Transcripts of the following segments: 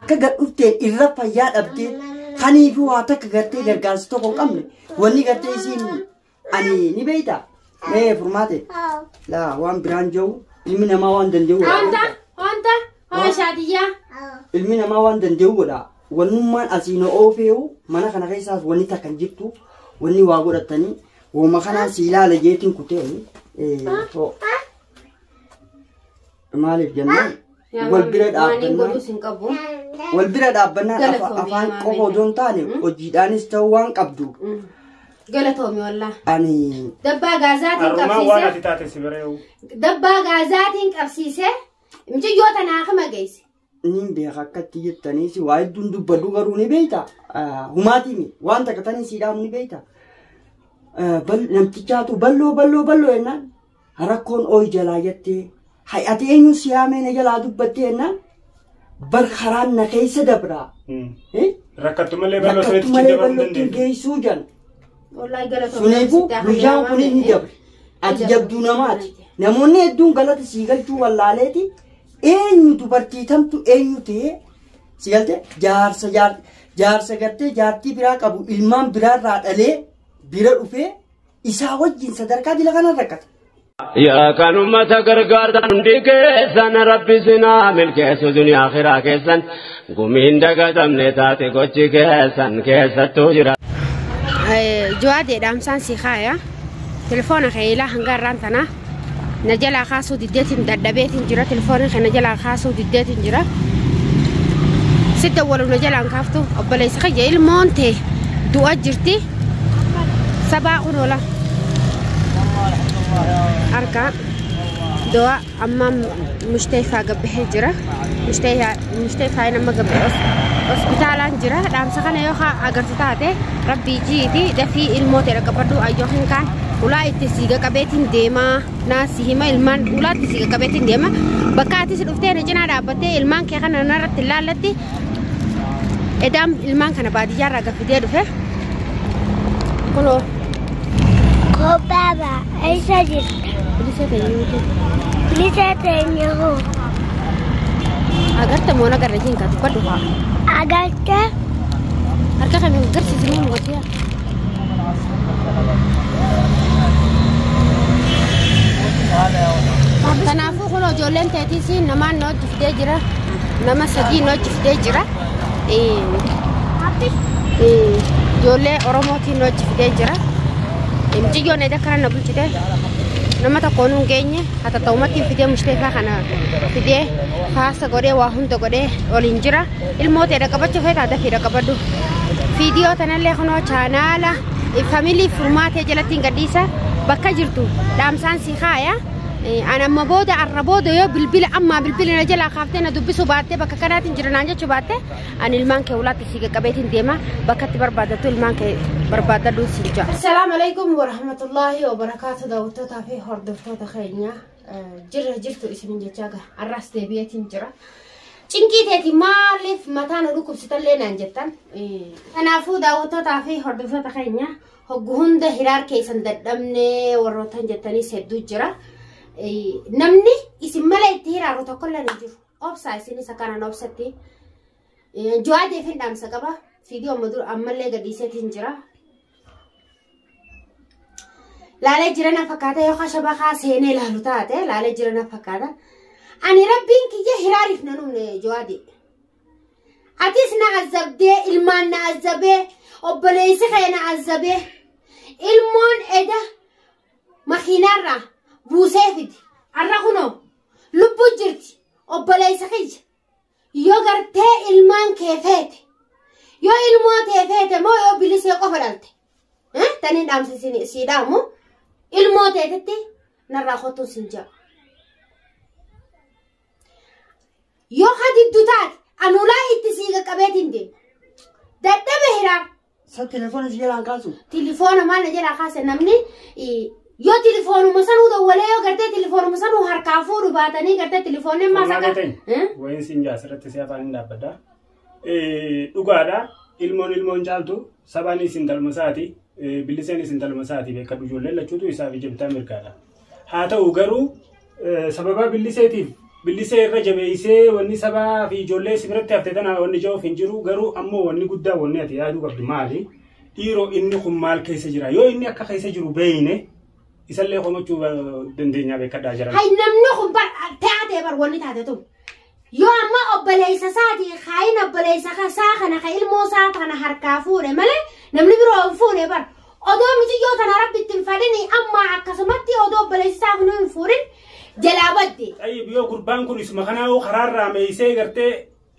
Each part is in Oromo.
akka gadhuftee irra fayyaa dhabdee kanii fi waa takka gartee gargaarsa tokko hin qabne wanni gartee isiin ani ni beeyta mee furmaate la waan biraan jiru ilmi namaa waan danda'u wanta shaadiyyaa ilmi namaa waan danda'u godha wannummaan asiin oofeewu mana kana keessaas wanni takka hin jirtu wanni waa godhatanii woma kanaan si ilaala jeetiin kutee maaliif jennaan wal bira dhaabbannaan afaan qofa osoo hin taane hojiidhaanis ta'uu waan qabdu. Galatoomi wallah. Ani. Dabbaa gaazaatiin qabsiisee mucayyoota naafama geesse. Nin beeka akkatti jettaniis waa hedduun dubbadhu garuu ni beeyta. Humaatiin waan takkatanii siidhaamu ni beeyta. Namtichaatu balloo jennaan rakkoon ooyi jalaa jettee hay'ate eenyu siyaamee na jalaa dubbattee jennaan bar karaan na keessa dabraa. Rakkattu malee ballootti geessuu jan. Suneefu guyyaan kun ni dabre. Ati jabduu namaati. Namoonni hedduun galata sii galchuu wallaaleeti. Eenyu dubartii tamtu eenyu ta'ee si galte jaarsa gartee jaartii biraa qabu ilmaan biraarraa dhalee bira dhufee isaa wajjin sadarkaa dila kana rakkata. Yaa kan uummata gargaartan hundi keessan rabbi sinaa milkeessu duniyaa akhiraa keessan gumiin dagatamne taate gochi keessan keessattuu jira. Jawaadee dhaamsaan si kaaya telefoona keelaa hangarraan tanaa na jalaa kaasuu diddeetiin dadhabeetiin jira telefoona kee na jalaa kaasuu diddeetiin jira sitta waluun na jalaan kaaftu obboleessa kiyya ilmoon tee du'a jirti sabaa unoola arka doa amma mustayfaa gabbahee jira mustayfaa nama gabbahee hospitaalaan jira dhaamsa kana yoo agartu taate rabbii jiiti dafii ilmoota dhaqqabadhu ayyoo hin kaan ulaa itti siiga qabeetiin deemaa naasi hima ilmaan ulaa itti siiga qabeetiin deema bakka ati si dhuftee na cinaa dhaabbattee ilmaan kee kana narratti ilaallatti edaan ilmaan kana baadiyyaarraa gaffidee dhufe kunoo ko baba aisa jirta bilisa teenye hoo agarta moona garrajiin ka dubbadhu faa agarta harka kan agarsiisanii nu wajjiya kanaafuu kun ijoolleen teetiis namaan na hojjiftee jira nama sadii na hojjiftee jira ijoollee oromootiin na hojjiftee jira mucayyoon edda kana na bulchite nama tokkoon hin geenye hata ta'umattiin fidee mushtaifaa kana fidee faasa godhee waa hunda godhee waliin jira ilmoota edda qabachuu feetaa dafii dhaqqabadhu viidiyoo tanallee kunoo chaanaala faamilii furmaatee jalattiin gadhiisa bakka jirtu dhaamsaan si kaaya ana amma booda arra booda yoo bilbila amma bilbila na jalaa kaaftee na dubbisu baattee bakka kanaatiin jira naan jechuu baatte ani ilmaan kee ulaatti si qaqqabeetiin deema bakka itti barbaadatu ilmaan kee barbaadadhu si jaa. Assalaamu alaykum wa rahmatullahi wa barakaatu daawwattootaa fi hordoftoota keenya jirtu isinin jechaa arraas deebi'eetiin jira. Cinqii teeti maaliif mataa nu dhukkubsitallee naan jettan kanaafuu daawwattootaa fi hordoftoota keenya hoggu hunda hiraar keessan dadhabnee warrootan jettanii hedduu jira. Namni isin mala itti hiraaru tokkollee hin jiru. Obsaa isinis akkanaan obsatti. Jawaadee fi dhaamsa qaba. Viidiyoo ammallee gadhiiseetiin jira. Laalee jirana fakkaata yookaan shabakaa seenee ilaalu taate laalee jirana fakkaata. Ani rabbiin kiyya hiraariif nan humne jawaadee. Atis na azabdee ilmaan na azabee obboleessi kee na azabee ilmoon eda makiinarraa buusee fiti arra kunoo lubbuu jirti obboleessa kiyya yoo gartee ilmaan kee feete yoo ilmoo tee feete moo yoo bilisee qofa dhalte tanii dhaamsi sii dhaamu ilmoo teetitti narraa kottuu sin jaa yoo hadiddu taate anulaa itti sii qaqqabeetiin deema dadhabe hiraar sa telefoona si jalaan kaasu telefoona maal na jalaa kaase namni yoo telefoonuma sanuu dawwalee yoo gartee telefoonuma sanuu harkaa fuudhu baatanii gartee telefoonni maasaqa wayin siin jaasirratti si afaan hin dhaabbadda dhugaadha ilmoon caaltu sabaan isin talmasaati biliseen isin talmasaati beekadhu ijoolleen lachuutu isaaf ijibtaa mirgaadha haa ta'u garuu sababa biliseetiif باللسه الرجب يسي وني سبا في جولة سبرت تفتنا وني جو فنجرو غرو أمو وني قدا وني أتيادو قبل مالي إيرو إني خمال كيس جرا يو إني أكا كيس جرو بينه يسأل خم تشوف دندنيا بكذا جرا هاي نمنو خبر تعال بر وني تعال يو أما أبليس ساتي خاين أبليس خساخنا خيل موسى تنا هركافورة ماله نمني برو فورة بر أدو ميجي يو تنا ربي تنفرني أما عكسمتي أدو أبليس ساخنو فورين جلابتي. أي بيو قربان كل اسمه خنا وخرار رامي يسي قرتة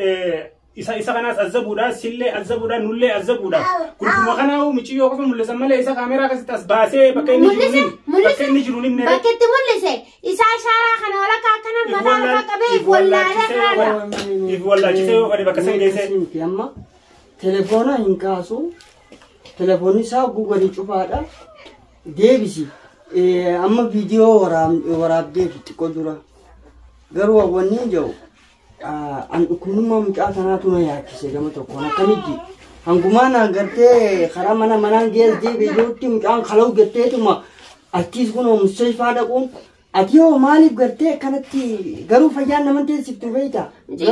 إسا خنا الزبودا سلة الزبودا نولة الزبودا كل ما خنا ومشي يو كفن ملصق ماله إسا كاميرا كسيت باسه بكين جروني من بكت ملصق إسا شارع خنا ولا كأكنا مثلا كبير ولا لا ولا جيسه ولا بكسين جيسه أما تلفونه إنكاسو تلفوني ساق جوجل يشوفه ديبسي أما فيديو وراب ديفت كودورا غروا ونيجو أن أكون ما متأثنا تونا يا كيسة جماعة تكونا كنيجي أنكمانا قرتة خرامنا منان جيل دي بيجوتي مكان خلو قرتة توما أتيس كونو مستشفى هذا كون أتيو مالي قرتة كانت غرو فيان نمن تيسكتو بيتا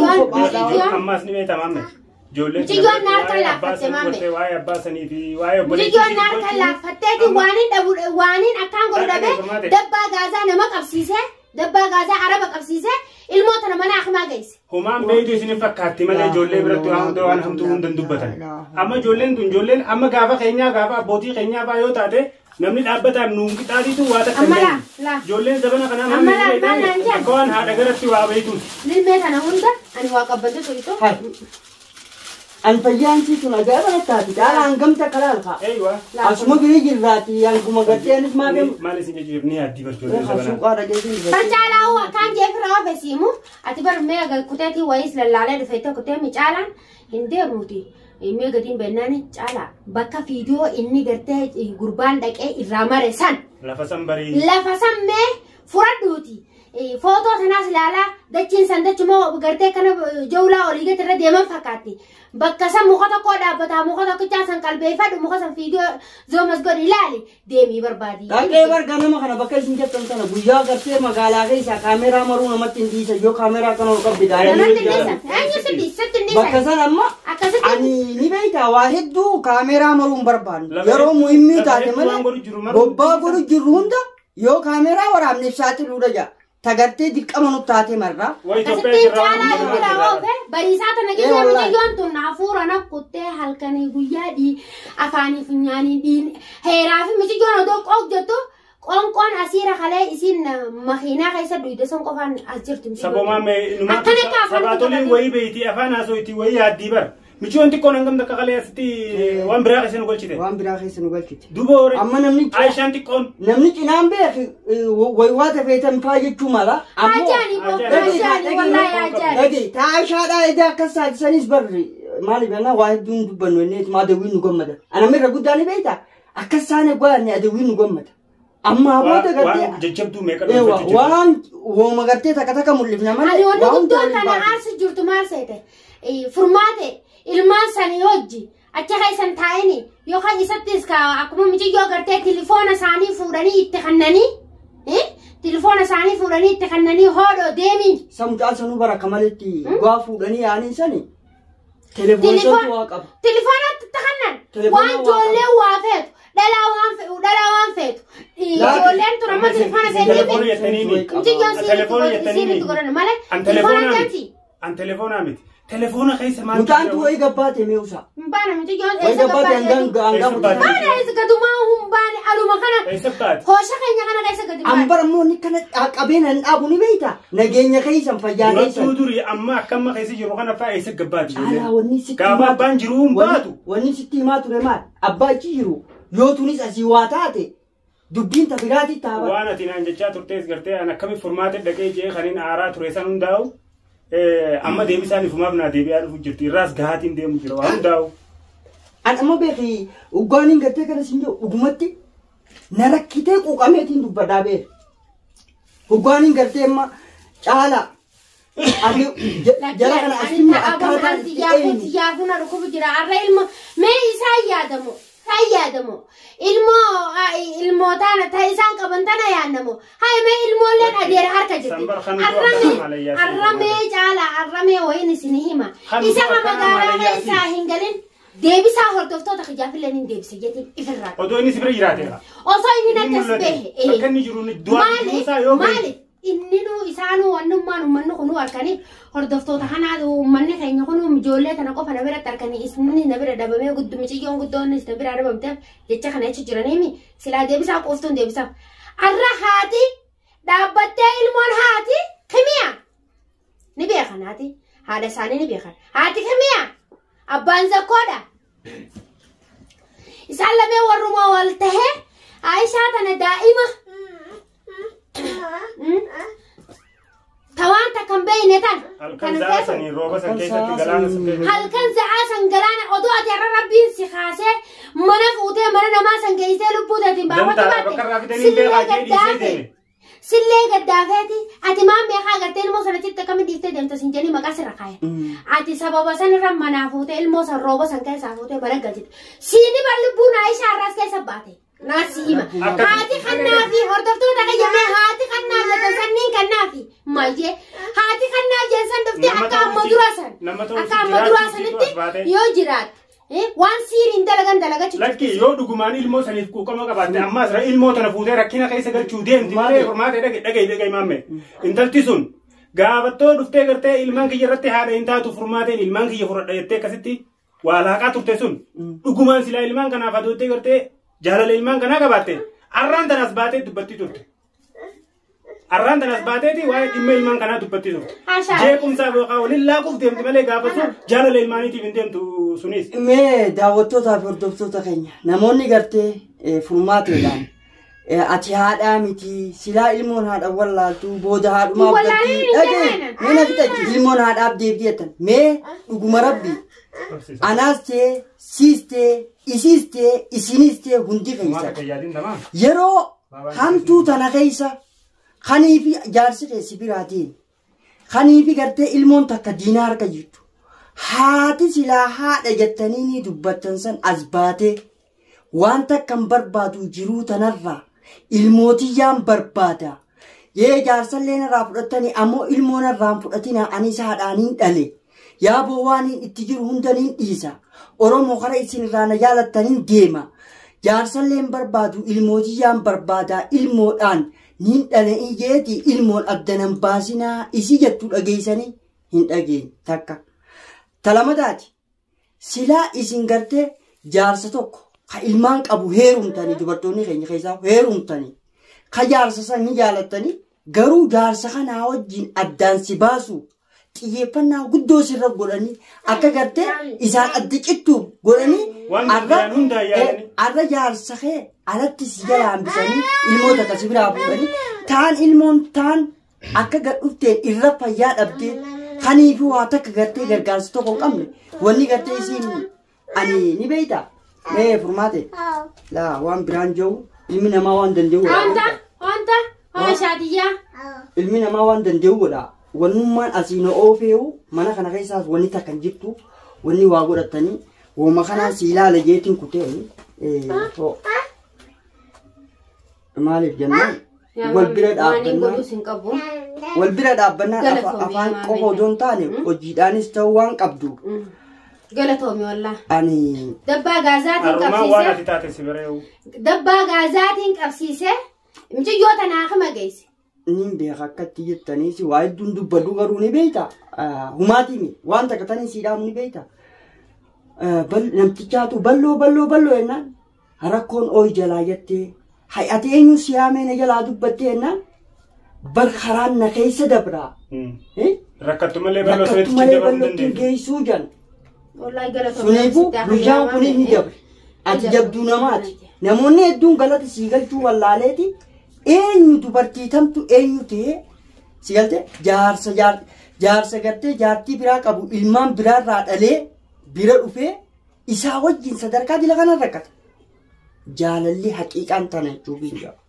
أما سني تمامه جولة جيجون نار كلا فتة مامي واي أباسني في واي أبولي جيجون نار كلا فتة دي وانين أكان قرده دبا غازا نمك أبسيسه دبا غازا عرب أبسيسه الموت أنا مناخ ما جيس هما بيجوا يسني فكرتي ماله جولة برضو هم دوان هم تون دندوبتان أما جولة أما غافا خينيا غافا بودي خينيا بايو تاته نمني دابتا نونك تادي تو واتا أما لا جولة زبنا كنا ما أما لا كون هذا غير تيوا بيتون للميت أنا هوندا أنا واقبته سويتو الفيانسي تنا جابنا تاتي تعال أنقم تكلال خا أيوة أسمع بيجي الراتي أنكم قتين اسمع بيم ما لسه جيبني هدي برجولة خشوق زبنا هذا جيسي فجأة هو كان جاي في رابع سيمو أتبر ميجا كتاتي ويس للعلة دفعته كتير مجالا هندي موتي ميجا دين بناني جالا بكا فيديو إني قرتة قربان دك إرامة رسان لفسم بري لفسم مه فردوتي فوتو تناس لالا دچين سندچ مو قرتة كنا جولا أوليجا ترى ديما فكاتي بكسا مخاطا كودا بتا مخاطا كجاسن قلبي فد مخاطا فيديو زومس قولي لالي ديمي بربادي لكن بار كنا ما خنا بكال سنجت تنتنا بوجا قرتة مقالا كيسا كاميرا مرو نمت تنديسا جو كاميرا كنا ركب بداية بكسا أما أني نبيتا واحد دو كاميرا مرو بربان يرو مهمي تاتي ملا بوبا قولي جروندا يو كاميرا ورام نفساتي لودا جا تغرتي ديك أمانو تاتي مرة كسبتين جالا يقولا بريساتا نجيزة مجيون تنافور أنا كتة هالكني قيادي أفاني فنياني دين هيرافي مجيون دوك أوك جتو كون أسيرة خلاه إسين مخينا خيسا دويدة سون كفان أسجرتم سبو ما نما سباتولين وي بيتي أفانا سويتي وي هادي بر ميشون تكون عندهم دكالة ستي وان براغ سنو قلتي وان براغ سنو قلتي دوبور أما نمني عايشان تكون نمني كنام بيه ويوات فيتم فاجي كمالا عجاني والله عجاني لكن تعيش هذا إذا كسر سنيس بري مالي بنا واحد دون دبنا ونيت ما دوين نقمة أنا مرة قدامي بيتا أكساني قاني أدوين نقمة أما أبوه وان ججبتو ميكا إيوه وان وما قرتي تكتك ملفنا مالي أنا وانا قدوان كان عارس جرتو مارسيته فرماتي ilmaan sanii hojii achi keessan taa'anii yookaan isattis akkuma mijiyyoo gartee telefoona isaanii fuudhanii itti kannanii telefoona isaanii fuudhanii itti kannanii hoodoo deemin. Samcaa sanuu bara kamaletti waa fuudhanii yaaniin sani telefoona sanuu waa qaba. Telefoonatti itti kannan waan ijoolleen waa feetu dhalaa waan feetu ijoolleen tun amma telefoona seenii mijiyyoon siinii godhan malee telefoona jamsi. An telefoona miti. تلفونه خيس ما متان تو اي غبات ميوسا مبانا متجون اي غبات انغام بانا ايس قدما هم باني الو مكانا اي سبات هو شخينيا كانا خيس قدما امبر مو نكنا قبين ابوني بيتا نغينيا خيسن فيا خيسن تودري اما كم خيس يرو كنا فا ايس غبات على وني ستي غابا بانجروم باتو وني ستي ما ترمات ابا جيرو يوتونيس اسيواتاتي دبين تبراتي تابا وانا تينان جچا ترتيس غرتي انا كم فورمات دقي جي خلين ارا تريسن هنداو أما ديمي ساني فما بنا ديبي أنا فجرتي راس قهاتين ديمو جرو هم داو أنا أما بيخي وقانين قرتي كده سنجو وقمتي نركتك وقامتين دبدا بيه وقانين قرتي أما شالا أبي جلا كنا أسمع أكادا يا ركوب جرا الرئيل ما يساي يادمو fayyadamu ilmoo taana ta'isan qaban tana yaannamu hay me ilmooleen adeera harka jirti arramee jaala arramee wayin isinihima isa magaalaa keessaa hingalin deebisaa hordoftoota xijaafilleen hin deebise jetin ifirraa odoo inni sibira jiraateera osoo inni nattas behe akka inni jiru du'aa maali inni nu isaanu wannummaan ummanni kunu harkanii hordoftoota kanaa ummanni keenya kunu ijoollee tana qofa na biratti harkanii isni na bira dabamee guddumiciyyoon guddoonnis na bira dabamteef jecha kana jecha jiraniimi silaa deebisaa qoftuun deebisaaf arra haati dhaabbattee ilmoon haati kimiya ni beekan haadha isaanii ni beekan haati kimiya abbaan zakkoodha isaan lamee warrumaa wal tahee Aishaa tana daa'ima توان تكمبي نتان هالكن زعسني روبا سكيسة تجلان سكيسة هالكن زعسن جلان أدو أتيار ربي سخاسة منا فوتة منا نما سنجيسة لبودة تباوة تباتي سلة قدافتي أتمام بيخا قرتين الموسى تكمل ديفتة دم تسنجني مكاسر رقاية أتي سبب سن رم منا فوتة الموسى روبا سنكيسة فوتة برجعت سيني بالبون عايشة عراس كيسة باتي ناسيما هاتي خنافي هردفتو تغيّمي هاتي خنافي تسنين كنافي ماجي هاتي خنافي جنسان دفتي أكام مدراسن يو جرات وان سيرين دلغا لكي يو دغماني ilmoo saniif kuukama qabaate amma asra ilmoo tana fuutee rakkina keessa galchuu deemti malee hormaatee dhagay maamme intalti sun gaafattoo dhuftee gartee ilmaan kiyya irratti haadha hin taatu furmaateen ilmaan kiyya fudhadha jettee akkasitti waa laaqaa turte sun dhugumaan silaa ilmaan kanaaf adootee gartee jaalala ilmaan kanaa qabaatte arraan tanas baatee dubbatti turte arraan tanas baateeti waa'ee dhimma ilmaan kanaa dubbatti turte jeequmsaaf yookaan waliin laaquuf deemti malee gaafatu jaalala ilmaaniitiif hin deemtu sunis. Mee daawwattootaaf hordoftoota keenya namoonni gartee furmaateedhaan ati haadhaa miti silaa ilmoon haadha wallaaltu booda haadhumaaf gatti dhagee mina fixachi ilmoon haadhaaf deebi'etan mee dhuguma rabbi anaas ta'e siis ta'e isiis ta'e isinis ta'e hundi keessa yeroo hamtuu tana keessa kaniifi jaarsi keessi biraatiin kaniifi gartee ilmoon takka diinaa harka jirtu haati silaa haadha jettanii ni dubbattan san as baatee waan takkan barbaadu jiruu tanarraa ilmootiyyaan barbaada yee jaarsallee narraa fudhatanii ammoo ilmoo narraan fudhatina anis haadhaaniin dhale yaa boowaaniin itti jiru hundaniin dhiisa oromoo kara isin irraa na jaalattaniin deema jaarsalleen barbaadu ilmootiyyaan barbaada ilmoodhaan nin dhale ijeeti ilmoon addanan baasinaa isi jettu dhageessanii hin dhageen takka talamadaati silaa isin gartee jaarsa tokko ka ilmaan qabu heerumtanii dubartoonni keenya keessaa heerumtanii ka jaarsa san ni jaalattanii garuu jaarsa kanaa wajjin addaan si baasu xiyyeeffannaa guddoo sirra godhanii akka gartee isaan adda cittuuf godhanii arra jaarsa kee alatti si jala hambisanii ilmoota akkasi biraa fuudhanii taan ilmoon taan akka gadhufteen irra fayyaa dhabdee kaniifi waa takka gartee gargaarsa tokko hin qabne wanni gartee isiin ani ni beeyta mee furmaate laa waan biraan jiru ilmi namaa waan danda'u ilmi namaa waan danda'uudha wannummaan asiin oofeewu mana kana keessaas wanni takka hin jirtu wanni waa godhatanii wooma kanaan si ilaala jeetiin kutee maaliif jennaan wal bira dhaabbannaa afaan qofa odoo hin taane hojiidhaanis ta'uu waan qabdu. Galatoomi wallah. Ani. Dabbaa gaazaatiin qabsiisee miciyyoota naafama geesse. Nin beeka akkatti jettaniisi waa hedduun dubbadhu garuu ni beeyta. Humaatiimi waan takkatanii siidhaamu ni beeyta. Namtichaatu balloo jennaan rakkoon ooyi jalaa jettee hay'atee eenyu siyaamee jalaa dubbattee jennaan bar karaan na keessa dabraa. Rakkattu malee balloo geessuu jan. Suneefu guyyaan kunis ni dabre. Ati jabduu namaati. Namoonni hedduun galata sii galchuu wallaaleeti. Eenyu dubartii tamtu eenyu ta'e si galte jaarsa gartee jaartii biraa qabu ilmaan biraarraa dhalee bira dhufee isaa wajjin sadarkaa dila kana rakkata. Jaalalli haqiiqaan tana jechuuf hin jiru.